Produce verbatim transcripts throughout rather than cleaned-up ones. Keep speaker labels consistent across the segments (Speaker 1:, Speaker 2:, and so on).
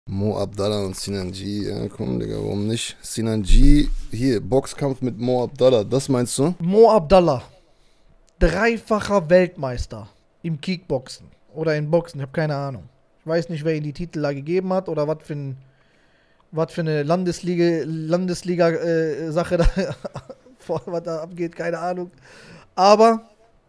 Speaker 1: Mo Abdallah und Sinan G, ja komm, Digga, warum nicht? Sinan G, hier, Boxkampf mit Mo Abdallah, das meinst du?
Speaker 2: Mo Abdallah, dreifacher Weltmeister im Kickboxen oder in Boxen, ich habe keine Ahnung. Ich weiß nicht, wer ihm die Titel da gegeben hat oder was für, ein, was für eine Landesliga, Landesliga-Sache da, was da abgeht, keine Ahnung. Aber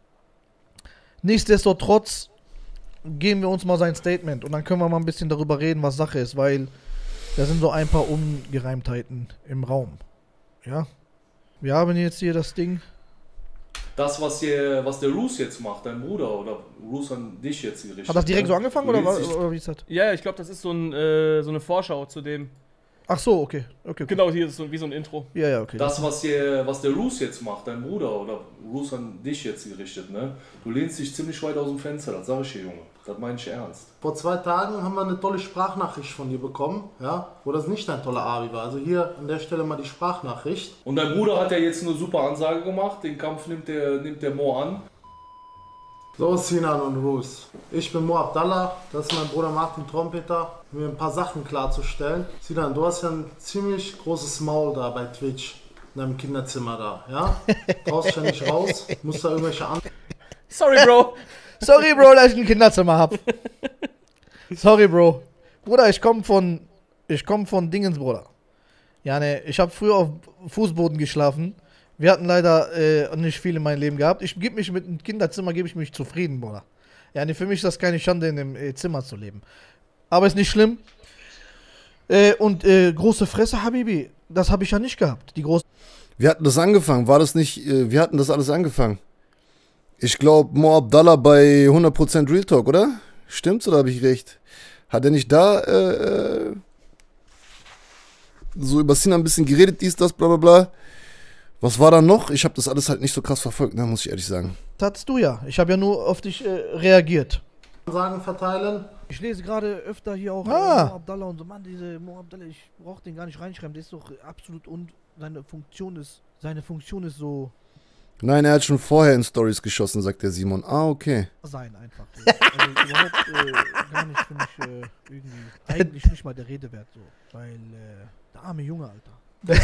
Speaker 2: nichtsdestotrotz geben wir uns mal sein Statement und dann können wir mal ein bisschen darüber reden, was Sache ist, weil da sind so ein paar Ungereimtheiten im Raum. Ja, wir haben jetzt hier das Ding.
Speaker 3: Das, was, hier, was der Roos jetzt macht, dein Bruder oder Roos an dich jetzt gerichtet.
Speaker 2: Hat das direkt so angefangen oder,
Speaker 3: oder,
Speaker 2: oder wie ist das?
Speaker 4: Ja, ich glaube, das ist so, ein, äh, so eine Vorschau zu dem.
Speaker 2: Ach so, okay. okay, okay.
Speaker 4: Genau, hier ist so, wie so ein Intro.
Speaker 2: Ja, ja, okay.
Speaker 3: Das, was, hier, was der Roos jetzt macht, dein Bruder oder Roos an dich jetzt gerichtet, ne? Du lehnst dich ziemlich weit aus dem Fenster, das sag ich dir, Junge. Das meine ich ernst.
Speaker 5: Vor zwei Tagen haben wir eine tolle Sprachnachricht von dir bekommen, ja, wo das nicht dein toller Abi war. Also hier an der Stelle mal die Sprachnachricht.
Speaker 3: Und dein Bruder hat ja jetzt eine super Ansage gemacht, den Kampf nimmt der, nimmt der Mo an.
Speaker 5: So, Sinan und Roos. Ich bin Mo Abdallah, das ist mein Bruder Martin Trompeter, um mir ein paar Sachen klarzustellen. Sinan, du hast ja ein ziemlich großes Maul da bei Twitch, in deinem Kinderzimmer da, ja? Brauchst ja nicht raus, musst da irgendwelche an...
Speaker 4: Sorry, Bro.
Speaker 2: Sorry, Bro, dass ich ein Kinderzimmer hab. Sorry, Bro. Bruder, ich komm von, ich komm von Dingens, Bruder. Ja, ne, ich habe früher auf Fußboden geschlafen. Wir hatten leider äh, nicht viel in meinem Leben gehabt. Ich gebe mich mit einem Kinderzimmer, gebe ich mich zufrieden, Bruder. Ja, ne, für mich ist das keine Schande, in einem äh, Zimmer zu leben. Aber ist nicht schlimm. Äh, und äh, große Fresse, Habibi, das habe ich ja nicht gehabt. Die große.
Speaker 1: Wir hatten das angefangen, war das nicht, äh, wir hatten das alles angefangen. Ich glaube, Mo Abdallah bei hundert Prozent Real Talk, oder? Stimmt's oder habe ich recht? Hat er nicht da äh, so über Sinan ein bisschen geredet, dies, das, bla bla bla? Was war da noch? Ich habe das alles halt nicht so krass verfolgt, ne, muss ich ehrlich sagen.
Speaker 2: Das hattest du ja. Ich habe ja nur auf dich äh, reagiert.
Speaker 5: Sagen verteilen.
Speaker 2: Ich lese gerade öfter hier auch
Speaker 1: Ah.
Speaker 2: äh, Mo Abdallah und so. Mann, diese Mo Abdallah, ich brauch den gar nicht reinschreiben. Der ist doch absolut und seine Funktion ist, seine Funktion ist so
Speaker 1: Nein, er hat schon vorher in Stories geschossen, sagt der Simon. Ah, okay.
Speaker 2: sein einfach. So. Also überhaupt äh, gar nicht für mich äh, irgendwie, eigentlich nicht mal der Rede wert so. Weil äh, der arme Junge, Alter.
Speaker 5: Du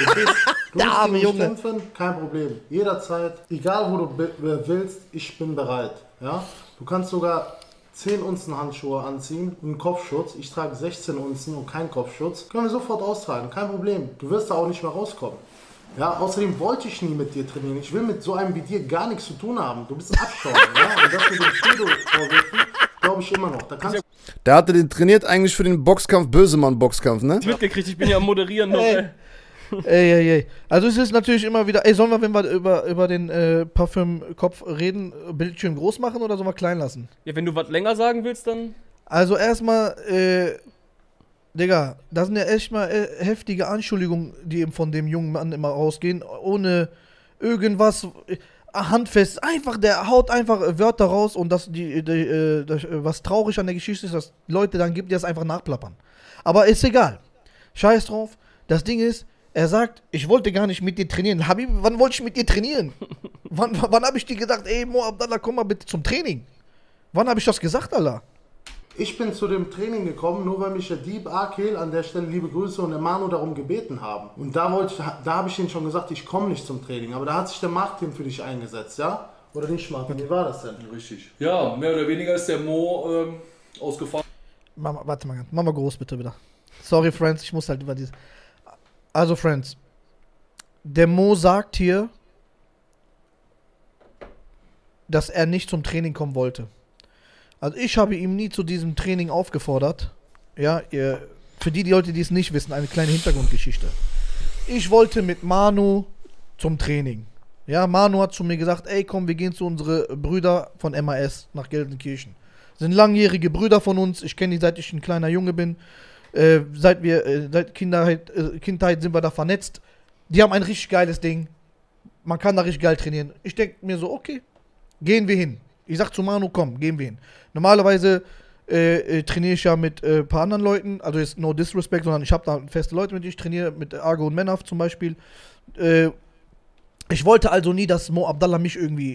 Speaker 2: Der arme
Speaker 5: musst
Speaker 2: Junge.
Speaker 5: kämpfen, kein Problem. Jederzeit, egal wo du bi- willst, ich bin bereit. Ja? Du kannst sogar zehn Unzen Handschuhe anziehen und einen Kopfschutz. Ich trage sechzehn Unzen und keinen Kopfschutz. Können wir sofort austragen, kein Problem. Du wirst da auch nicht mehr rauskommen. Ja, außerdem wollte ich nie mit dir trainieren. Ich will mit so einem wie dir gar nichts zu tun haben. Du bist ein Abschaum. Ja? Und das mit dem Credo-Vorwürfen, glaube ich immer noch. Da kannst
Speaker 1: Der hatte den trainiert eigentlich für den Boxkampf, Bösemann-Boxkampf, ne?
Speaker 4: Mitgekriegt, ich bin ja am Moderieren noch.
Speaker 2: Ey.
Speaker 4: Ey.
Speaker 2: Ey, ey, ey. Also es ist natürlich immer wieder. Ey, sollen wir, wenn wir über, über den äh, Parfüm-Kopf reden, Bildschirm groß machen oder sollen wir klein lassen?
Speaker 4: Ja, wenn du was länger sagen willst, dann.
Speaker 2: Also erstmal, äh, Digga, das sind ja echt mal äh, heftige Anschuldigungen, die eben von dem jungen Mann immer rausgehen, ohne irgendwas äh, handfest. Einfach, der haut einfach Wörter raus und das, die, die, äh, das, äh, was traurig an der Geschichte ist, dass Leute dann gibt, die das einfach nachplappern. Aber ist egal. Scheiß drauf. Das Ding ist, er sagt, ich wollte gar nicht mit dir trainieren. Habib, wann wollte ich mit dir trainieren? wann wann habe ich dir gesagt, ey, Mo Abdallah, komm mal bitte zum Training? Wann habe ich das gesagt, Alter?
Speaker 5: Ich bin zu dem Training gekommen, nur weil mich der Dieb Akil, an der Stelle liebe Grüße, und der Manu darum gebeten haben. Und da wollte ich, da habe ich ihnen schon gesagt, ich komme nicht zum Training. Aber da hat sich der Martin für dich eingesetzt, ja? Oder nicht, Martin? Wie war das denn?
Speaker 3: Richtig. Ja, mehr oder weniger ist der Mo ähm, ausgefahren.
Speaker 2: Mama, warte mal, ganz- mach mal groß bitte wieder. Sorry, Friends, ich muss halt über dieses. Also, Friends, der Mo sagt hier, dass er nicht zum Training kommen wollte. Also, ich habe ihm nie zu diesem Training aufgefordert. Ja, ihr, für die, die Leute, die es nicht wissen, eine kleine Hintergrundgeschichte. Ich wollte mit Manu zum Training. Ja, Manu hat zu mir gesagt, ey, komm, wir gehen zu unseren Brüder von M A S nach Gelsenkirchen. Sind langjährige Brüder von uns. Ich kenne die, seit ich ein kleiner Junge bin. Äh, seit wir, äh, seit Kindheit, äh, Kindheit sind wir da vernetzt. Die haben ein richtig geiles Ding. Man kann da richtig geil trainieren. Ich denke mir so, okay, gehen wir hin. Ich sag zu Manu, komm, gehen wir hin. Normalerweise äh, äh, trainiere ich ja mit ein äh, paar anderen Leuten, also jetzt no disrespect, sondern ich habe da feste Leute, mit denen ich trainiere, mit Argo und Menaf zum Beispiel. Äh, ich wollte also nie, dass Mo Abdallah mich irgendwie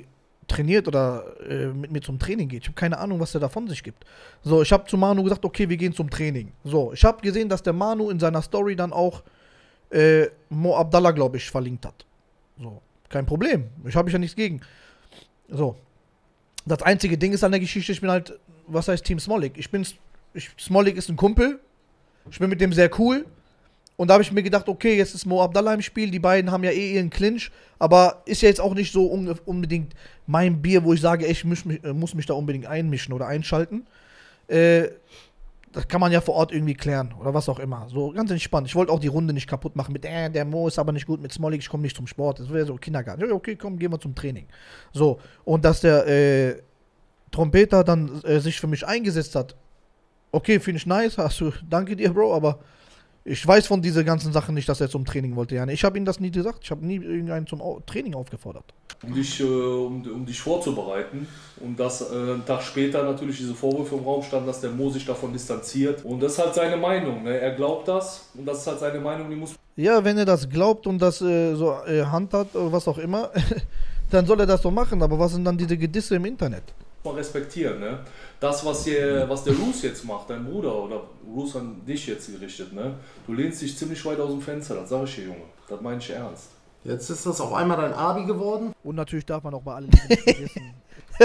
Speaker 2: trainiert oder äh, mit mir zum Training geht. Ich habe keine Ahnung, was der da von sich gibt. So, ich habe zu Manu gesagt, okay, wir gehen zum Training. So, ich habe gesehen, dass der Manu in seiner Story dann auch äh, Mo Abdallah, glaube ich, verlinkt hat. So, kein Problem. Ich habe ja nichts gegen. So. Das einzige Ding ist an der Geschichte, ich bin halt, was heißt Team Smolik? Ich bin, ich, Smolik ist ein Kumpel. Ich bin mit dem sehr cool. Und da habe ich mir gedacht, okay, jetzt ist Mo Abdallah im Spiel, die beiden haben ja eh ihren Clinch, aber ist ja jetzt auch nicht so un unbedingt mein Bier, wo ich sage, ey, ich muss mich, muss mich da unbedingt einmischen oder einschalten. Äh, das kann man ja vor Ort irgendwie klären oder was auch immer. So ganz entspannt. Ich wollte auch die Runde nicht kaputt machen mit, äh, der Mo ist aber nicht gut mit Smolik, ich komme nicht zum Sport. Das wäre so Kindergarten. Ja, okay, komm, gehen wir zum Training. So, und dass der äh, Trompeter dann äh, sich für mich eingesetzt hat, okay, finde ich nice, hast du, danke dir, Bro, aber ich weiß von diesen ganzen Sachen nicht, dass er zum Training wollte. Ja, ich habe ihm das nie gesagt. Ich habe nie irgendeinen zum Au Training aufgefordert.
Speaker 3: Um dich, äh, um, um dich vorzubereiten. Und dass äh, einen Tag später natürlich diese Vorwürfe im Raum standen, dass der Mo sich davon distanziert. Und das ist halt seine Meinung. Ne? Er glaubt das und das ist halt seine Meinung, die muss.
Speaker 2: Ja, wenn er das glaubt und das äh, so äh, handhabt oder was auch immer, dann soll er das doch machen. Aber was sind dann diese Gedisse im Internet?
Speaker 3: Man respektieren, ne? Das, was, hier, was der Roos jetzt macht, dein Bruder oder Roos an dich jetzt gerichtet, ne? Du lehnst dich ziemlich weit aus dem Fenster, das sage ich dir, Junge. Das meine ich ernst.
Speaker 5: Jetzt ist das auf einmal dein Abi geworden.
Speaker 2: Und natürlich darf man auch bei allen nicht vergessen.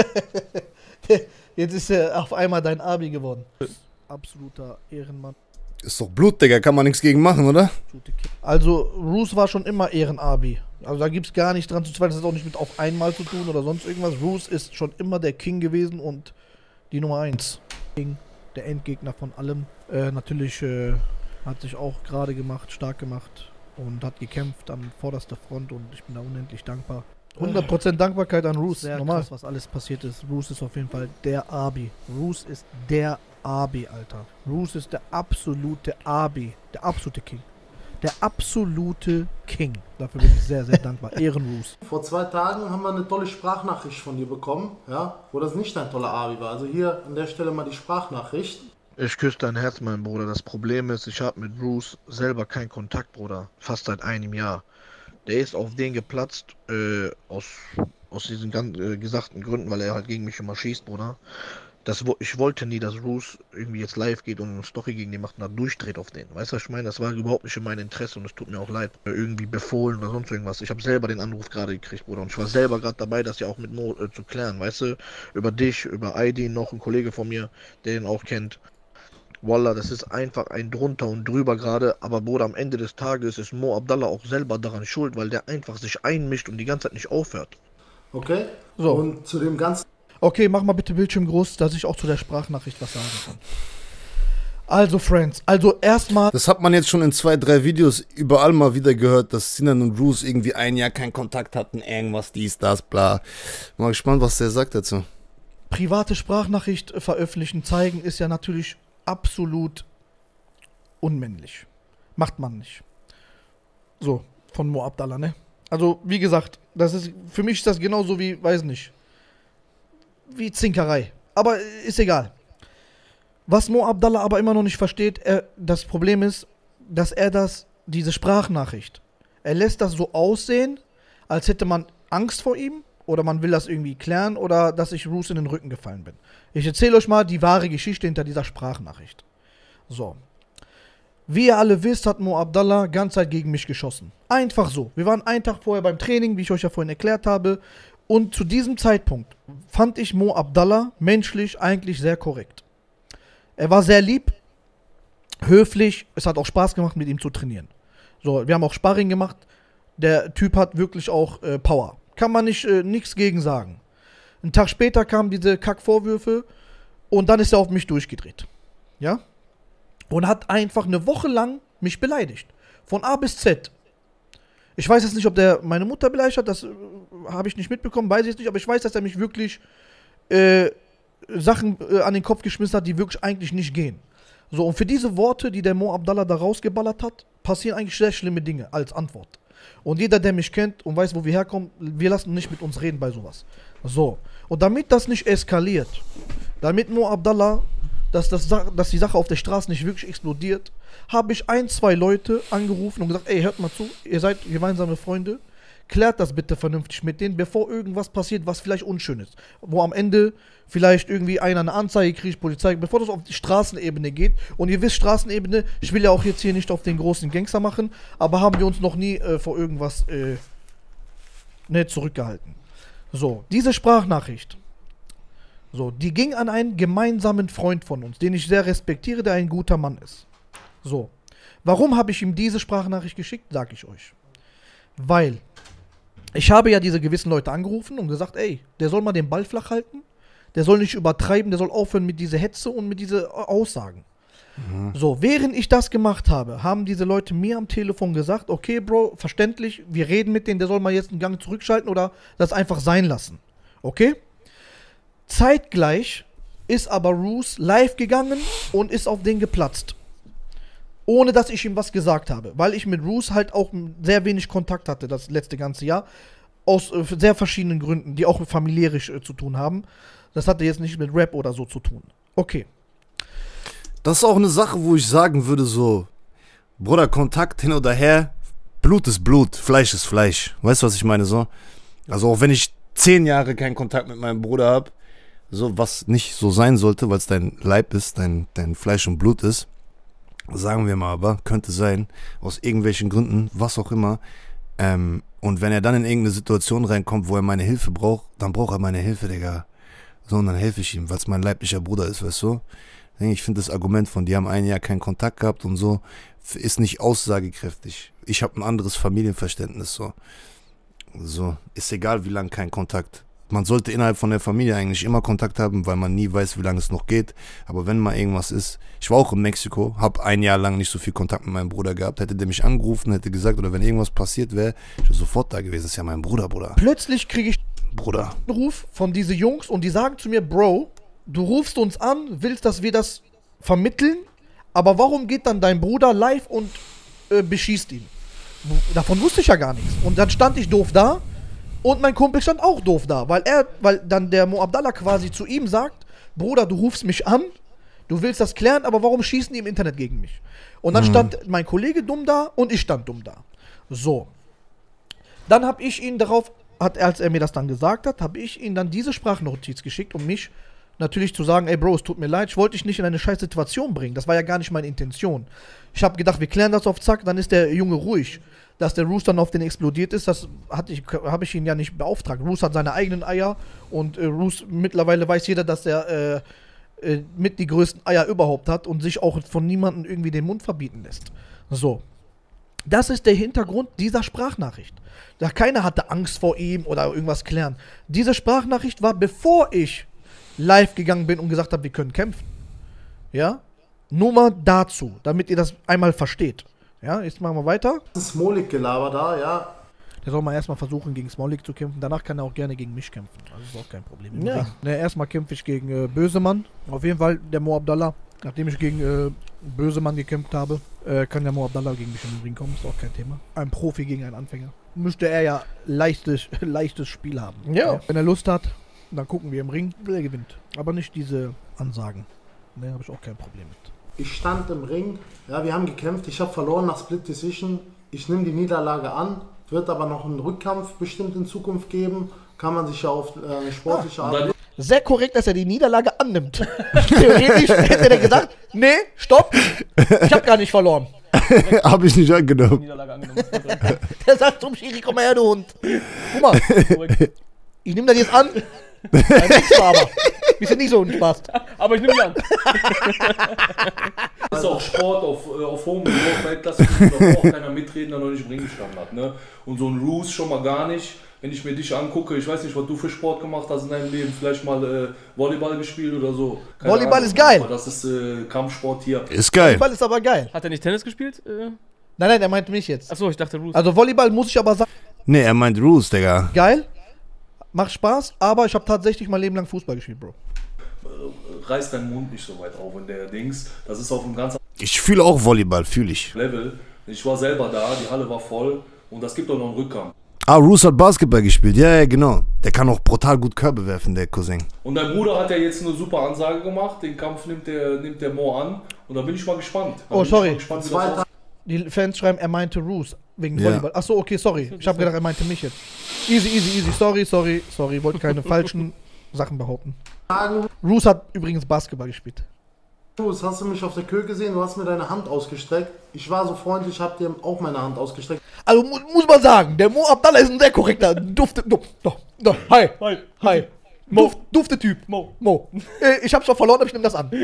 Speaker 2: Jetzt ist er auf einmal dein Abi geworden. Absoluter Ehrenmann.
Speaker 1: Ist doch Blut, Digga, kann man nichts gegen machen, oder?
Speaker 2: Also, Roos war schon immer Ehrenabi. Also, da gibt es gar nicht dran zu zweifeln. Das hat auch nicht mit auf einmal zu tun oder sonst irgendwas. Roos ist schon immer der King gewesen und die Nummer eins. Der Endgegner von allem. Äh, natürlich äh, hat sich auch gerade gemacht, stark gemacht und hat gekämpft an vorderster Front und ich bin da unendlich dankbar. hundert Prozent Dankbarkeit an Roos. Sehr normal, krass, was alles passiert ist. Roos ist auf jeden Fall der Abi. Roos ist der Abi, Alter. Roos ist der absolute Abi. Der absolute King. Der absolute King. Dafür bin ich sehr, sehr dankbar. Ehren-Roos.
Speaker 5: Vor zwei Tagen haben wir eine tolle Sprachnachricht von dir bekommen, ja, wo das nicht dein toller Abi war. Also hier an der Stelle mal die Sprachnachricht.
Speaker 6: Ich küsse dein Herz, mein Bruder. Das Problem ist, ich habe mit Roos selber keinen Kontakt, Bruder. Fast seit einem Jahr. Der ist auf den geplatzt, äh, aus, aus diesen ganz äh, gesagten Gründen, weil er halt gegen mich immer schießt, Bruder. Das, ich wollte nie, dass Roos irgendwie jetzt live geht und eine Story gegen den macht und da durchdreht auf den. Weißt du, was ich meine? Das war überhaupt nicht in meinem Interesse und es tut mir auch leid. Irgendwie befohlen oder sonst irgendwas. Ich habe selber den Anruf gerade gekriegt, Bruder. Und ich war selber gerade dabei, das ja auch mit Mo äh, zu klären, weißt du? Über dich, über Aydin, noch ein Kollege von mir, der den auch kennt. Wallah, das ist einfach ein drunter und drüber gerade, aber Bruder, am Ende des Tages ist Mo Abdallah auch selber daran schuld, weil der einfach sich einmischt und die ganze Zeit nicht aufhört.
Speaker 5: Okay?
Speaker 2: So.
Speaker 5: Und zu dem ganzen...
Speaker 2: Okay, mach mal bitte Bildschirm groß, dass ich auch zu der Sprachnachricht was sagen kann. Also, Friends, also erstmal...
Speaker 1: Das hat man jetzt schon in zwei, drei Videos überall mal wieder gehört, dass Sinan und Roos irgendwie ein Jahr keinen Kontakt hatten, irgendwas, dies, das, bla. Mal gespannt, was der sagt dazu.
Speaker 2: Private Sprachnachricht veröffentlichen, zeigen, ist ja natürlich absolut unmännlich. Macht man nicht. So, von Mo Abdallah, ne? Also, wie gesagt, das ist, für mich ist das genauso wie, weiß nicht, wie Zinkerei. Aber ist egal. Was Mo Abdallah aber immer noch nicht versteht, er, das Problem ist, dass er das, diese Sprachnachricht, er lässt das so aussehen, als hätte man Angst vor ihm oder man will das irgendwie klären oder dass ich Roos in den Rücken gefallen bin. Ich erzähle euch mal die wahre Geschichte hinter dieser Sprachnachricht. So. Wie ihr alle wisst, hat Mo Abdallah ganz Zeit gegen mich geschossen. Einfach so. Wir waren einen Tag vorher beim Training, wie ich euch ja vorhin erklärt habe. Und zu diesem Zeitpunkt fand ich Mo Abdallah menschlich eigentlich sehr korrekt. Er war sehr lieb, höflich, es hat auch Spaß gemacht, mit ihm zu trainieren. So, wir haben auch Sparring gemacht. Der Typ hat wirklich auch äh, Power. Kann man nicht äh, nichts gegen sagen. Einen Tag später kamen diese Kackvorwürfe und dann ist er auf mich durchgedreht. Ja? Und hat einfach eine Woche lang mich beleidigt. Von A bis Z. Ich weiß jetzt nicht, ob der meine Mutter beleidigt hat, das äh, habe ich nicht mitbekommen, weiß ich jetzt nicht, aber ich weiß, dass er mich wirklich äh, Sachen äh, an den Kopf geschmissen hat, die wirklich eigentlich nicht gehen. So, und für diese Worte, die der Mo Abdallah da rausgeballert hat, passieren eigentlich sehr schlimme Dinge als Antwort. Und jeder, der mich kennt und weiß, wo wir herkommen, wir lassen nicht mit uns reden bei sowas. So, und damit das nicht eskaliert, damit Mo Abdallah, dass, das, dass die Sache auf der Straße nicht wirklich explodiert, habe ich ein, zwei Leute angerufen und gesagt, ey, hört mal zu, ihr seid gemeinsame Freunde, klärt das bitte vernünftig mit denen, bevor irgendwas passiert, was vielleicht unschön ist. Wo am Ende vielleicht irgendwie einer eine Anzeige kriegt, Polizei, bevor das auf die Straßenebene geht. Und ihr wisst, Straßenebene, ich will ja auch jetzt hier nicht auf den großen Gangster machen, aber haben wir uns noch nie äh, vor irgendwas äh, ne, zurückgehalten. So, diese Sprachnachricht, so, die ging an einen gemeinsamen Freund von uns, den ich sehr respektiere, der ein guter Mann ist. So, warum habe ich ihm diese Sprachnachricht geschickt, sage ich euch. Weil ich habe ja diese gewissen Leute angerufen und gesagt, ey, der soll mal den Ball flach halten, der soll nicht übertreiben, der soll aufhören mit dieser Hetze und mit diesen Aussagen. Mhm. So, während ich das gemacht habe, haben diese Leute mir am Telefon gesagt, okay, Bro, verständlich, wir reden mit denen, der soll mal jetzt einen Gang zurückschalten oder das einfach sein lassen. Okay? Zeitgleich ist aber Roos live gegangen und ist auf den geplatzt. Ohne dass ich ihm was gesagt habe, weil ich mit Roos halt auch sehr wenig Kontakt hatte das letzte ganze Jahr. Aus äh, sehr verschiedenen Gründen, die auch familiärisch äh, zu tun haben. Das hatte jetzt nicht mit Rap oder so zu tun. Okay.
Speaker 1: Das ist auch eine Sache, wo ich sagen würde so, Bruder, Kontakt hin oder her, Blut ist Blut, Fleisch ist Fleisch. Weißt du, was ich meine so? Also auch wenn ich zehn Jahre keinen Kontakt mit meinem Bruder habe, so was nicht so sein sollte, weil es dein Leib ist, dein, dein Fleisch und Blut ist, sagen wir mal aber, könnte sein, aus irgendwelchen Gründen, was auch immer, ähm, und wenn er dann in irgendeine Situation reinkommt, wo er meine Hilfe braucht, dann braucht er meine Hilfe, Digga. So, und dann helfe ich ihm, weil es mein leiblicher Bruder ist, weißt du? Ich finde das Argument von, die haben ein Jahr keinen Kontakt gehabt und so, ist nicht aussagekräftig. Ich habe ein anderes Familienverständnis, so. So, ist egal, wie lange kein Kontakt. Man sollte innerhalb von der Familie eigentlich immer Kontakt haben, weil man nie weiß, wie lange es noch geht. Aber wenn mal irgendwas ist, ich war auch in Mexiko, habe ein Jahr lang nicht so viel Kontakt mit meinem Bruder gehabt. Hätte der mich angerufen, hätte gesagt, oder wenn irgendwas passiert wäre, ich wäre sofort da gewesen. Das ist ja mein Bruder, Bruder.
Speaker 2: Plötzlich kriege ich
Speaker 1: Bruder.
Speaker 2: einen Ruf von diesen Jungs und die sagen zu mir, Bro, du rufst uns an, willst, dass wir das vermitteln, aber warum geht dann dein Bruder live und äh, beschießt ihn? Davon wusste ich ja gar nichts. Und dann stand ich doof da. Und mein Kumpel stand auch doof da, weil er, weil dann der Mo Abdallah quasi zu ihm sagt, Bruder, du rufst mich an, du willst das klären, aber warum schießen die im Internet gegen mich? Und dann mhm. stand mein Kollege dumm da und ich stand dumm da. So. Dann habe ich ihn darauf, hat, als er mir das dann gesagt hat, habe ich ihm dann diese Sprachnotiz geschickt, um mich natürlich zu sagen, ey Bro, es tut mir leid, ich wollte dich nicht in eine scheiß Situation bringen. Das war ja gar nicht meine Intention. Ich habe gedacht, wir klären das auf Zack, dann ist der Junge ruhig. Dass der Roos dann auf den explodiert ist, das ich, habe ich ihn ja nicht beauftragt. Roos hat seine eigenen Eier und äh, Roos, mittlerweile weiß jeder, dass er äh, äh, mit die größten Eier überhaupt hat und sich auch von niemandem irgendwie den Mund verbieten lässt. So. Das ist der Hintergrund dieser Sprachnachricht. Da keiner hatte Angst vor ihm oder irgendwas klären. Diese Sprachnachricht war, bevor ich live gegangen bin und gesagt habe, wir können kämpfen. Ja? Nur mal dazu, damit ihr das einmal versteht. Ja, jetzt machen wir weiter.
Speaker 5: Das ist Smolik-Gelaber da, ja.
Speaker 2: Der soll mal erstmal versuchen, gegen Smolik zu kämpfen. Danach kann er auch gerne gegen mich kämpfen. Also ist auch kein Problem.
Speaker 1: Ja.
Speaker 2: Ne, erstmal kämpfe ich gegen äh, Bösemann. Auf jeden Fall der Mo Abdallah. Nachdem ich gegen äh, Bösemann gekämpft habe, äh, kann der Mo Abdallah gegen mich in den Ring kommen. Ist auch kein Thema. Ein Profi gegen einen Anfänger. Müsste er ja leichtes, leichtes Spiel haben.
Speaker 1: Ja.
Speaker 2: Ja. Wenn er Lust hat, dann gucken wir im Ring, wer gewinnt. Aber nicht diese Ansagen. Ne, habe ich auch kein Problem mit.
Speaker 5: Ich stand im Ring, ja, wir haben gekämpft, ich habe verloren nach Split Decision. Ich nehme die Niederlage an, wird aber noch einen Rückkampf bestimmt in Zukunft geben. Kann man sich ja auf äh, eine sportliche
Speaker 2: ah,
Speaker 5: Art...
Speaker 2: Sehr korrekt, dass er die Niederlage annimmt. Theoretisch hätte er gesagt, nee, stopp, ich habe gar nicht verloren.
Speaker 1: Habe ich nicht angenommen.
Speaker 4: Niederlage angenommen.
Speaker 2: Der sagt zum Schiri, komm mal her, du Hund. Guck mal, ich nehme das jetzt an. Aber bist du nicht so ein Spaß.
Speaker 4: Aber ich nehme die an.
Speaker 3: Das ist auch Sport auf, auf hohem Niveau, Weltklasse, da braucht keiner mitreden, der noch nicht im Ring gestanden hat. Ne? Und so ein Roos schon mal gar nicht. Wenn ich mir dich angucke, ich weiß nicht, was du für Sport gemacht hast in deinem Leben, vielleicht mal äh, Volleyball gespielt oder so. Keine
Speaker 2: Volleyball
Speaker 3: Ahnung,
Speaker 2: ist geil.
Speaker 3: Aber das ist äh, Kampfsport hier.
Speaker 1: Ist geil.
Speaker 2: Volleyball ist aber geil.
Speaker 4: Hat er nicht Tennis gespielt? Äh?
Speaker 2: Nein, nein, er meint mich jetzt.
Speaker 4: Achso, ich dachte Roos.
Speaker 2: Also Volleyball muss ich aber sagen,
Speaker 1: Nee, er meint Roos, Digga.
Speaker 2: geil, macht Spaß, aber ich habe tatsächlich mein Leben lang Fußball gespielt, Bro.
Speaker 3: Reiß deinen Mund nicht so weit auf in der Dings. Das ist auf einem ganz
Speaker 1: Ich fühle auch Volleyball, fühle ich.
Speaker 3: anderen Level. Ich war selber da, die Halle war voll und das gibt auch noch einen Rückkampf.
Speaker 1: Ah, Roos hat Basketball gespielt. Ja, ja, genau. Der kann auch brutal gut Körbe werfen, der Cousin.
Speaker 3: Und dein Bruder hat ja jetzt eine super Ansage gemacht. Den Kampf nimmt der, nimmt der Mo an. Und da bin ich mal gespannt. Da
Speaker 2: Oh,
Speaker 3: bin
Speaker 2: sorry.
Speaker 3: Ich mal gespannt, wie das
Speaker 5: Zweiter,
Speaker 2: Die Fans schreiben, er meinte Roos wegen
Speaker 1: Ja.
Speaker 2: Volleyball. Achso, okay, sorry. Ich habe gedacht, er meinte mich jetzt. Easy, easy, easy. Sorry, sorry, sorry. Wollte keine falschen Sachen behaupten. Roos hat übrigens Basketball gespielt.
Speaker 5: Roos, hast du mich auf der Kühe gesehen? Du hast mir deine Hand ausgestreckt. Ich war so freundlich, hab dir auch meine Hand ausgestreckt.
Speaker 2: Also mu muss man sagen, der Mo Abdallah ist ein sehr korrekter, dufte, du, du, du, hi,
Speaker 4: Hi.
Speaker 2: hi.
Speaker 4: Mo.
Speaker 2: Duft, dufte Typ.
Speaker 4: Mo.
Speaker 2: Mo. Äh, ich hab's schon verloren, aber ich nehme das an.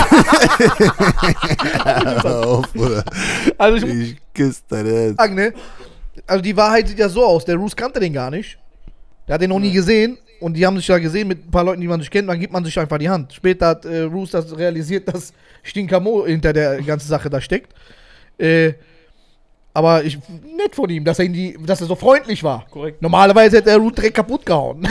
Speaker 1: Hör auf, Bruder.
Speaker 2: Also ich muss
Speaker 1: Ich küsse dein Herz.
Speaker 2: sagen, ne? Also die Wahrheit sieht ja so aus, der Roos kannte den gar nicht. Der hat den noch nie gesehen. Und die haben sich ja gesehen mit ein paar Leuten, die man sich kennt, dann gibt man sich einfach die Hand. Später hat äh, Roos das realisiert, dass Stinker Mo hinter der ganzen Sache da steckt. Äh, aber ich, nett von ihm, dass er, in die, dass er so freundlich war.
Speaker 4: Korrekt.
Speaker 2: Normalerweise hätte er Roos direkt kaputt gehauen.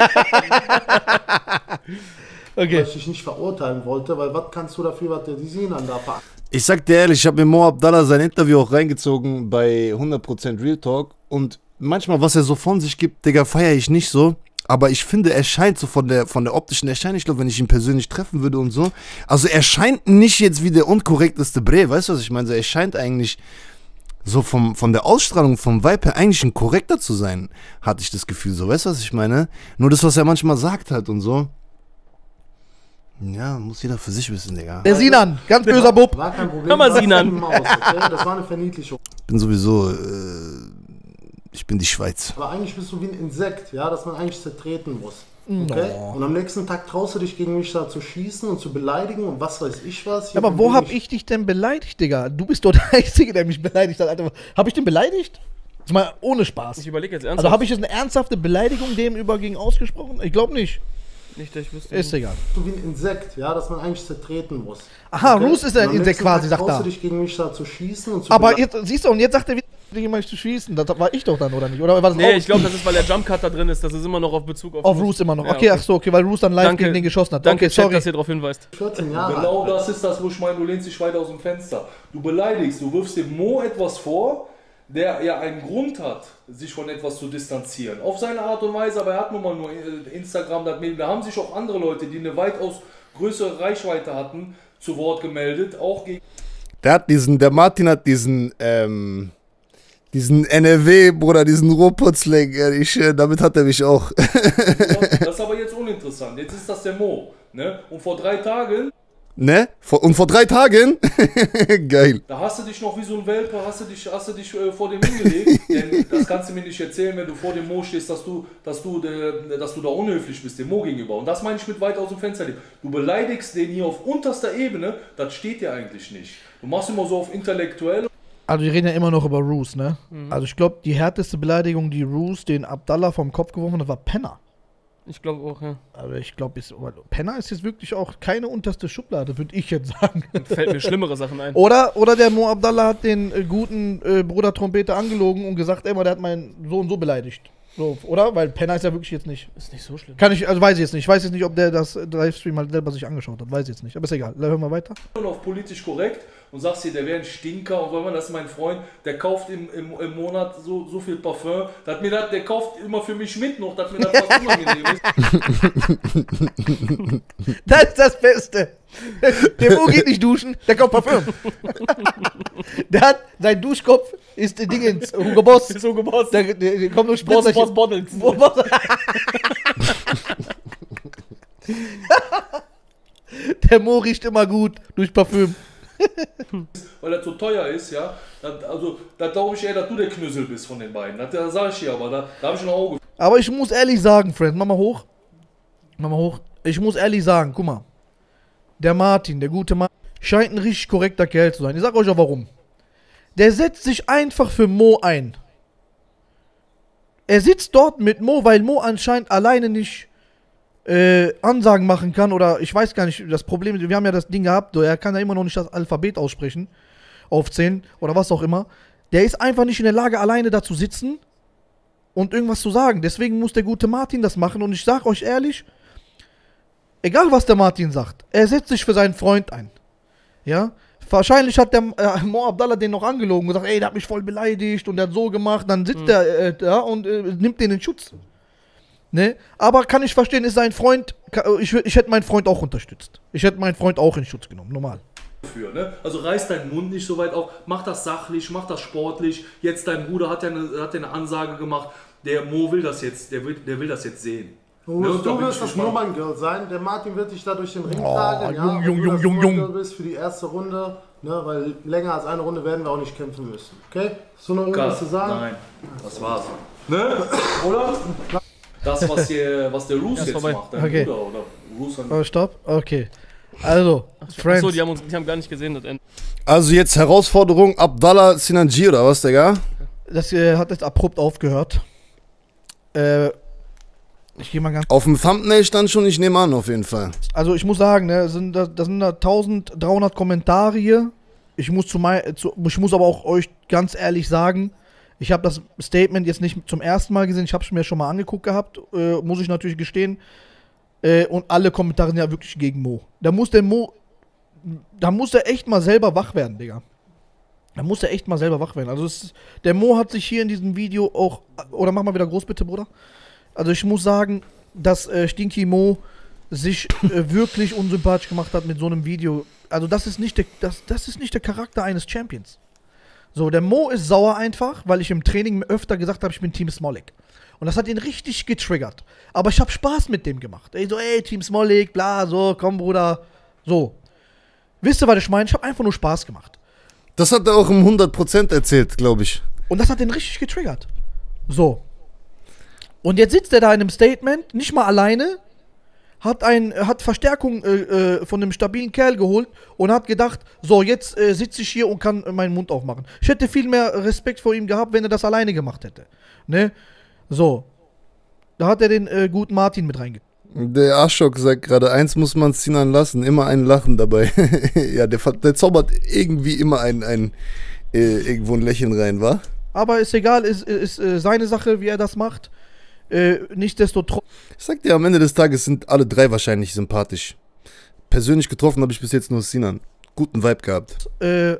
Speaker 5: Weil
Speaker 2: Okay.
Speaker 5: ich dich nicht verurteilen wollte, weil was kannst du dafür, was der die Sinan da ver...
Speaker 1: Ich sag dir ehrlich, ich habe mir Mo Abdallah sein Interview auch reingezogen bei hundert Prozent Real Talk und manchmal, was er so von sich gibt, Digga, feiere ich nicht so. Aber ich finde, er scheint so von der, von der optischen Erscheinung, ich glaube, wenn ich ihn persönlich treffen würde und so. Also er scheint nicht jetzt wie der unkorrekteste Bre, weißt du, was ich meine? Er scheint eigentlich so vom, von der Ausstrahlung, vom Vibe her eigentlich ein korrekter zu sein, hatte ich das Gefühl, so, weißt du, was ich meine? Nur das, was er manchmal sagt halt und so. Ja, muss jeder für sich wissen, Digga.
Speaker 2: Der Sinan, ganz böser Bub.
Speaker 5: War kein Problem.
Speaker 4: Hör mal,
Speaker 5: du warst
Speaker 4: Sinan.
Speaker 5: eine Maus, okay? Das war eine Verniedlichung.
Speaker 1: Ich bin sowieso, äh, ich bin die Schweiz.
Speaker 5: Aber eigentlich bist du wie ein Insekt, ja, das man eigentlich zertreten muss. Okay?
Speaker 2: No.
Speaker 5: Und am nächsten Tag traust du dich gegen mich da zu schießen und zu beleidigen und was weiß ich was. Hier
Speaker 2: Aber
Speaker 5: bin
Speaker 2: wo hab ich dich denn beleidigt, Digga? Du bist doch der Einzige, der mich beleidigt hat, Alter. Hab ich den beleidigt? Das mal ohne Spaß.
Speaker 4: Ich überlege jetzt ernsthaft.
Speaker 2: Also habe ich jetzt eine ernsthafte Beleidigung dem über gegen ausgesprochen? Ich glaube nicht.
Speaker 4: Nicht, dass ich wüsste.
Speaker 2: Ist egal.
Speaker 5: so wie ein Insekt, ja, das man eigentlich zertreten muss.
Speaker 2: Aha,
Speaker 5: Okay?
Speaker 2: Roos ist
Speaker 5: Und
Speaker 2: ein
Speaker 5: am
Speaker 2: Insekt
Speaker 5: nächsten
Speaker 2: quasi,
Speaker 5: Tag
Speaker 2: sagt
Speaker 5: traust
Speaker 2: er.
Speaker 5: du dich gegen mich da zu schießen und zu
Speaker 2: Aber
Speaker 5: beleidigen.
Speaker 2: jetzt, siehst du, und jetzt sagt er wieder, gegen mich zu schießen. Das war ich doch dann, oder nicht? Oder war das
Speaker 4: Nee,
Speaker 2: auch
Speaker 4: ich glaube, das ist, weil der Jump Cut da drin ist. Das ist immer noch auf Bezug auf.
Speaker 2: auf Roos immer noch?
Speaker 4: Ja,
Speaker 2: Okay, ach so, okay, weil Roos dann live
Speaker 4: Danke.
Speaker 2: gegen den geschossen hat.
Speaker 4: Danke,
Speaker 2: Okay,
Speaker 4: Chat,
Speaker 2: sorry.
Speaker 4: dass ihr darauf hinweist.
Speaker 5: vierzehn Jahre
Speaker 3: Genau
Speaker 5: alt.
Speaker 3: das ist das, wo ich meine, du lehnst dich weit aus dem Fenster. Du beleidigst, du wirfst dem Mo etwas vor, der ja einen Grund hat, sich von etwas zu distanzieren. Auf seine Art und Weise, aber er hat nun mal nur Instagram, das Medium. Da haben sich auch andere Leute, die eine weitaus größere Reichweite hatten, zu Wort gemeldet, auch gegen
Speaker 1: Der hat diesen, der Martin hat diesen, ähm, diesen N R W, Bruder, diesen Rohputzling, ich, äh, damit hat er mich auch.
Speaker 3: Das ist aber jetzt uninteressant. Jetzt ist das der Mo. Ne? Und vor drei Tagen,
Speaker 1: Ne? Vor, und vor drei Tagen? Geil.
Speaker 3: da hast du dich noch wie so ein Welpe, hast du dich, hast du dich äh, vor dem hingelegt. Denn das kannst du mir nicht erzählen, wenn du vor dem Mo stehst, dass du, dass du, äh, dass du da unhöflich bist, dem Mo gegenüber. Und das meine ich mit weit aus dem Fenster leben. Du beleidigst den hier auf unterster Ebene, das steht dir eigentlich nicht. Du machst immer so auf intellektuell.
Speaker 2: Also wir reden ja immer noch über Roos, ne? Also ich glaube, die härteste Beleidigung, die Roos den Abdallah vom Kopf geworfen hat, war Penner.
Speaker 4: Ich glaube auch, ja.
Speaker 2: Aber ich glaube, Penner ist jetzt wirklich auch keine unterste Schublade, würde ich jetzt sagen.
Speaker 4: Fällt mir schlimmere Sachen ein.
Speaker 2: Oder, oder der Mo Abdallah hat den äh, guten äh, Bruder Trompeter angelogen und gesagt, ey, mal, der hat meinen so und so beleidigt. So, oder? Weil Penner ist ja wirklich jetzt nicht.
Speaker 4: Ist nicht so schlimm.
Speaker 2: Kann ich, also weiß ich jetzt nicht. Ich weiß jetzt nicht, ob der das äh, Livestream mal selber sich angeschaut hat. Weiß ich jetzt nicht. Aber ist egal. Hören wir weiter.
Speaker 3: auf politisch korrekt und sagst dir, der wäre ein Stinker und so immer, das ist mein Freund, der kauft im, im, im Monat so, so viel Parfum, dat mir dat, der kauft immer für mich mit noch, dass mir das was unangenehm ist.
Speaker 2: Das ist das Beste. Der Mo geht nicht duschen, der kauft Parfüm. Der hat, sein Duschkopf ist der Dingens, Hugo Boss.
Speaker 4: Ist so gebost.
Speaker 2: Der, der, der kommt nur
Speaker 4: Boss,
Speaker 2: Spritzerchen.
Speaker 4: Boss, Bottles.
Speaker 2: Boss. Der Mo riecht immer gut durch Parfüm.
Speaker 3: Weil er zu teuer ist, ja, dat, also da glaube ich eher, dass du der Knüssel bist von den beiden, das, das sage ich dir, aber da, da habe ich ein Auge.
Speaker 2: Aber ich muss ehrlich sagen, Friend, mach mal hoch. Mach mal hoch. Ich muss ehrlich sagen, guck mal. Der Martin, der gute Martin, scheint ein richtig korrekter Kerl zu sein. Ich sag euch auch warum. Der setzt sich einfach für Mo ein. Er sitzt dort mit Mo, weil Mo anscheinend alleine nicht äh, Ansagen machen kann. Oder ich weiß gar nicht, das Problem ist, wir haben ja das Ding gehabt, er kann ja immer noch nicht das Alphabet aussprechen, aufzählen oder was auch immer. Der ist einfach nicht in der Lage, alleine da zu sitzen und irgendwas zu sagen. Deswegen muss der gute Martin das machen. Und ich sag euch ehrlich, egal was der Martin sagt, er setzt sich für seinen Freund ein. Ja? Wahrscheinlich hat der äh, Mo Abdallah den noch angelogen und gesagt, ey, der hat mich voll beleidigt und der hat so gemacht. Dann sitzt
Speaker 4: Mhm.
Speaker 2: er äh, da und äh, nimmt den in Schutz. Ne? Aber kann ich verstehen, ist sein Freund, ka- ich, wür- ich hätte meinen Freund auch unterstützt. Ich hätte meinen Freund auch in Schutz genommen, normal.
Speaker 3: für, ne? Also reiß deinen Mund nicht so weit auf, mach das sachlich, mach das sportlich. Jetzt dein Bruder hat ja eine, hat ja eine Ansage gemacht, der Mo will das jetzt, der will, der will das jetzt sehen.
Speaker 5: Du,
Speaker 3: Ne?
Speaker 5: du
Speaker 3: Und da bin
Speaker 5: wirst
Speaker 3: ich
Speaker 5: das
Speaker 3: gespannt.
Speaker 5: Nummern-Girl sein. Der Martin wird dich da durch den Ring
Speaker 2: Oh,
Speaker 5: tragen. Ja,
Speaker 2: jung, jung,
Speaker 5: und du das
Speaker 2: jung, jung,
Speaker 5: Nummern-Girl bist für die erste Runde. Ne, weil länger als eine Runde werden wir auch nicht kämpfen müssen. Okay? Hast du noch irgendwas zu sagen?
Speaker 3: Nein, das war's. Ne? Oder? Das, was, hier, was der Roos jetzt
Speaker 4: vorbei.
Speaker 3: macht, dein
Speaker 2: Okay.
Speaker 3: Bruder, oder? Roos
Speaker 2: Oh, stopp. Okay. Also, Friends.
Speaker 4: Achso, die haben uns, die haben gar nicht gesehen, das Ende.
Speaker 1: Also jetzt Herausforderung Abdallah Sinanji oder was, Digga?
Speaker 2: Das äh, hat jetzt abrupt aufgehört. Äh, ich gehe mal ganz.
Speaker 1: Auf dem Thumbnail stand schon, ich nehme an, auf jeden Fall.
Speaker 2: Also ich muss sagen, ne, sind da, da sind da dreizehnhundert Kommentare hier. Ich muss zu mein, zu, ich muss aber auch euch ganz ehrlich sagen, ich habe das Statement jetzt nicht zum ersten Mal gesehen, ich habe es mir schon mal angeguckt gehabt, äh, muss ich natürlich gestehen. Äh, und alle Kommentare sind ja wirklich gegen Mo. Da muss der Mo, da muss er echt mal selber wach werden, Digga. Da muss er echt mal selber wach werden. Also es, der Mo hat sich hier in diesem Video auch, oder mach mal wieder groß bitte, Bruder. Also ich muss sagen, dass äh, Stinky Mo sich äh, wirklich unsympathisch gemacht hat mit so einem Video. Also das ist nicht der, das, das ist nicht der Charakter eines Champions. So, der Mo ist sauer einfach, weil ich im Training öfter gesagt habe, ich bin Team Smolik. Und das hat ihn richtig getriggert. Aber ich habe Spaß mit dem gemacht. Ey, so, ey, Team Smolik, bla, so, komm, Bruder. So. Wisst ihr, was ich meine? Ich habe einfach nur Spaß gemacht.
Speaker 1: Das hat er auch um hundert Prozent erzählt, glaube ich.
Speaker 2: Und das hat ihn richtig getriggert. So. Und jetzt sitzt er da in einem Statement, nicht mal alleine, hat, ein, hat Verstärkung äh, äh, von einem stabilen Kerl geholt und hat gedacht, so, jetzt äh, sitze ich hier und kann äh, meinen Mund aufmachen. Ich hätte viel mehr Respekt vor ihm gehabt, wenn er das alleine gemacht hätte. Ne? So. Da hat er den äh, guten Martin mit reingebracht.
Speaker 1: Der Aschok sagt gerade, eins muss man Sinan lassen, immer ein Lachen dabei. Ja, der, der zaubert irgendwie immer ein, ein äh, irgendwo ein Lächeln rein, wa?
Speaker 2: Aber ist egal, ist, ist äh, seine Sache, wie er das macht. Äh, nichtsdestotrotz.
Speaker 1: Ich sag dir, am Ende des Tages sind alle drei wahrscheinlich sympathisch. Persönlich getroffen habe ich bis jetzt nur Sinan. Guten Vibe gehabt.
Speaker 2: Äh,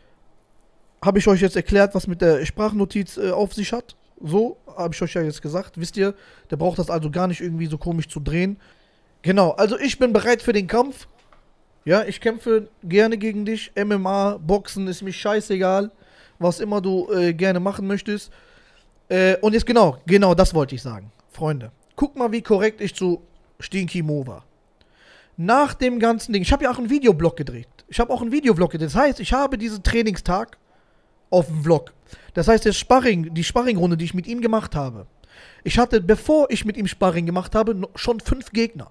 Speaker 2: habe ich euch jetzt erklärt, was mit der Sprachnotiz äh, auf sich hat. So, habe ich euch ja jetzt gesagt. Wisst ihr, der braucht das also gar nicht irgendwie so komisch zu drehen. Genau, also ich bin bereit für den Kampf. Ja, ich kämpfe gerne gegen dich. M M A, Boxen ist mir scheißegal. Was immer du äh, gerne machen möchtest. Äh, und jetzt genau, genau das wollte ich sagen. Freunde, guck mal, wie korrekt ich zu Stinky Mo war. Nach dem ganzen Ding, ich habe ja auch einen Videoblog gedreht. Ich habe auch einen Videoblog gedreht. Das heißt, ich habe diesen Trainingstag auf dem Vlog. Das heißt, der Sparring, die Sparringrunde, die ich mit ihm gemacht habe. Ich hatte, bevor ich mit ihm Sparring gemacht habe, schon fünf Gegner.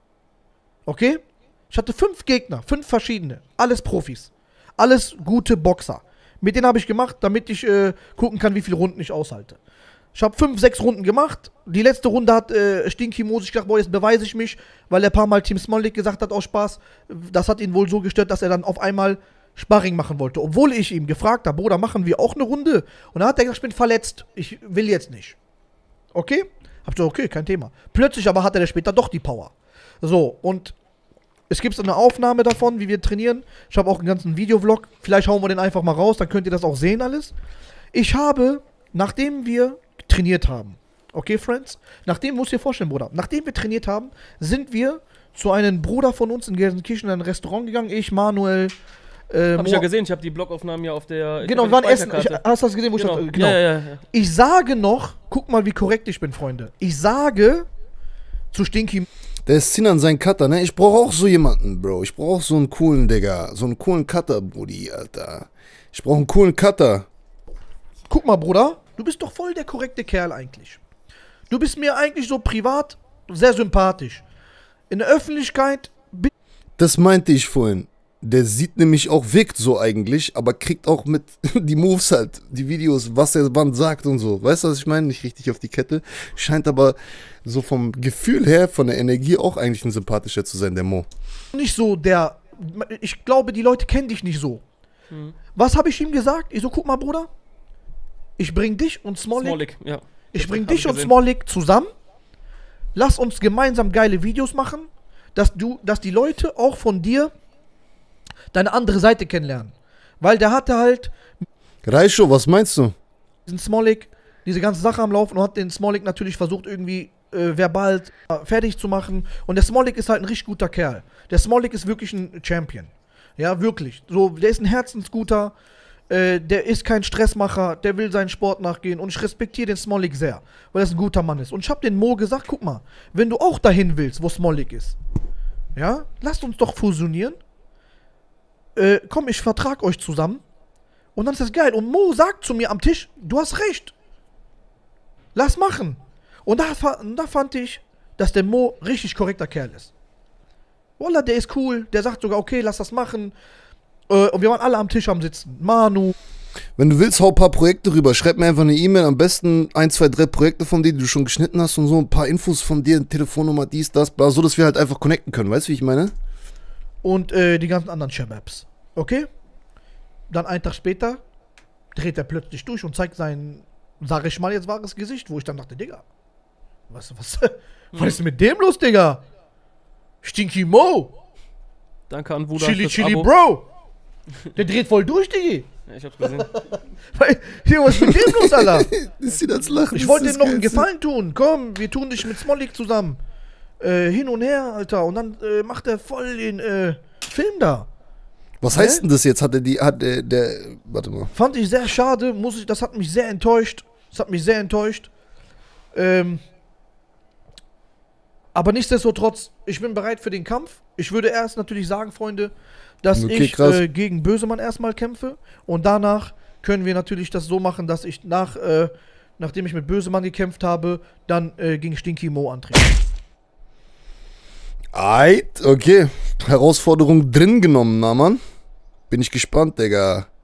Speaker 2: Okay? Ich hatte fünf Gegner, fünf verschiedene. Alles Profis. Alles gute Boxer. Mit denen habe ich gemacht, damit ich äh, gucken kann, wie viele Runden ich aushalte. Ich habe fünf, sechs Runden gemacht. Die letzte Runde hat äh, Stinky Mo sich gedacht, boah, jetzt beweise ich mich, weil er ein paar Mal Team Smolik gesagt hat, aus Spaß. Das hat ihn wohl so gestört, dass er dann auf einmal Sparring machen wollte. Obwohl ich ihm gefragt habe, Bruder, machen wir auch eine Runde? Und dann hat er gesagt, ich bin verletzt. Ich will jetzt nicht. Okay? Hab ich gesagt, okay, kein Thema. Plötzlich aber hatte er später doch die Power. So, und es gibt eine Aufnahme davon, wie wir trainieren. Ich habe auch einen ganzen Videovlog. Vielleicht hauen wir den einfach mal raus, dann könnt ihr das auch sehen alles. Ich habe, nachdem wir trainiert haben, okay, Friends? Nachdem, musst du dir vorstellen, Bruder, nachdem wir trainiert haben, sind wir zu einem Bruder von uns in Gelsenkirchen in ein Restaurant gegangen. Ich, Manuel, äh,
Speaker 4: Hab ich ja gesehen, ich habe die Blogaufnahmen ja auf der.
Speaker 2: Genau, wir waren essen. Ich, hast du das gesehen, wo
Speaker 4: genau.
Speaker 2: ich das, genau.
Speaker 4: Ja, ja, ja.
Speaker 2: Ich sage noch, guck mal, wie korrekt ich bin, Freunde. Ich sage zu Stinky.
Speaker 1: Der ist Sinan sein Cutter, ne? Ich brauche auch so jemanden, Bro. Ich brauche auch so einen coolen, Digga. So einen coolen Cutter, Brudi, Alter. Ich brauche einen coolen Cutter.
Speaker 2: Guck mal, Bruder, du bist doch voll der korrekte Kerl eigentlich. Du bist mir eigentlich so privat sehr sympathisch. In der Öffentlichkeit.
Speaker 1: Das meinte ich vorhin. Der sieht nämlich auch, wirkt so eigentlich, aber kriegt auch mit die Moves halt, die Videos, was er wann sagt und so. Weißt du, was ich meine? Nicht richtig auf die Kette. Scheint aber so vom Gefühl her, von der Energie auch eigentlich ein sympathischer zu sein, der Mo.
Speaker 2: Nicht so der. Ich glaube, die Leute kennen dich nicht so. Hm. Was habe ich ihm gesagt? Ich so, guck mal, Bruder. Ich bring dich und Smolik.
Speaker 4: Smolik, ja.
Speaker 2: Ich bring dich und Smolik zusammen. Lass uns gemeinsam geile Videos machen, dass du, dass die Leute auch von dir deine andere Seite kennenlernen. Weil der hatte halt
Speaker 1: Reicho, was meinst du?
Speaker 2: diesen Smolik, diese ganze Sache am Laufen und hat den Smolik natürlich versucht irgendwie äh, verbal äh, fertig zu machen. Und der Smolik ist halt ein richtig guter Kerl. Der Smolik ist wirklich ein Champion. Ja, wirklich. So, der ist ein Herzensguter, äh, der ist kein Stressmacher, der will seinen Sport nachgehen und ich respektiere den Smolik sehr, weil er ein guter Mann ist. Und ich habe den Mo gesagt, guck mal, wenn du auch dahin willst, wo Smolik ist, ja, lasst uns doch fusionieren. Äh, komm, ich vertrag euch zusammen. Und dann ist das geil. Und Mo sagt zu mir am Tisch, du hast recht. Lass machen. Und da, da fand ich, dass der Mo richtig korrekter Kerl ist. Wallah, der ist cool. Der sagt sogar, okay, lass das machen. Äh, und wir waren alle am Tisch am Sitzen. Manu.
Speaker 1: Wenn du willst, hau ein paar Projekte rüber. Schreib mir einfach eine E-Mail. Am besten ein, zwei, drei Projekte von dir, die du schon geschnitten hast und so. Ein paar Infos von dir, eine Telefonnummer, dies, das, bla. So, dass wir halt einfach connecten können. Weißt du, wie ich meine?
Speaker 2: Und äh, die ganzen anderen Shababs. Okay? Dann einen Tag später dreht er plötzlich durch und zeigt sein, sag ich mal, jetzt wahres Gesicht, wo ich dann dachte, Digga, was, was, was ist mit dem los, Digga? Stinky Mo!
Speaker 4: Danke an Wuda
Speaker 2: Chili
Speaker 4: fürs
Speaker 2: Chili
Speaker 4: Abo.
Speaker 2: Bro! Der dreht voll durch, Diggi!
Speaker 4: Ja, ich hab's gesehen.
Speaker 2: Weil, hier, was ist mit dem los, Alter?
Speaker 1: Das sieht als Lachen.
Speaker 2: Ich wollte dir noch einen Gefallen tun. Komm, wir tun dich mit Smolik zusammen. Äh, hin und her, Alter. Und dann äh, macht er voll den äh, Film da.
Speaker 1: Was
Speaker 2: Hä?
Speaker 1: heißt denn das jetzt? Hat er die, hat der, der, warte mal.
Speaker 2: Fand ich sehr schade, muss ich, das hat mich sehr enttäuscht. Das hat mich sehr enttäuscht. Ähm, aber nichtsdestotrotz, ich bin bereit für den Kampf. Ich würde erst natürlich sagen, Freunde, dass
Speaker 1: Okay,
Speaker 2: ich
Speaker 1: krass.
Speaker 2: äh, gegen Bösemann erstmal kämpfe. Und danach können wir natürlich das so machen, dass ich nach, äh, nachdem ich mit Bösemann gekämpft habe, dann äh, gegen Stinky Mo antrete.
Speaker 1: Eit, okay. Herausforderung drin genommen, na Mann. Bin ich gespannt, Digga.